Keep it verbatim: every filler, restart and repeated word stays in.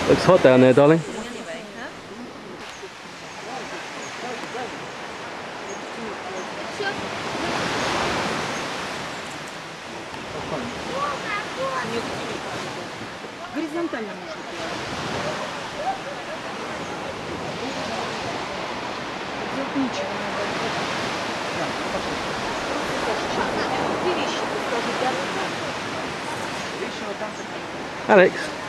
Looks hot down there, darling. Горизонтально можно делать ничего. Alex.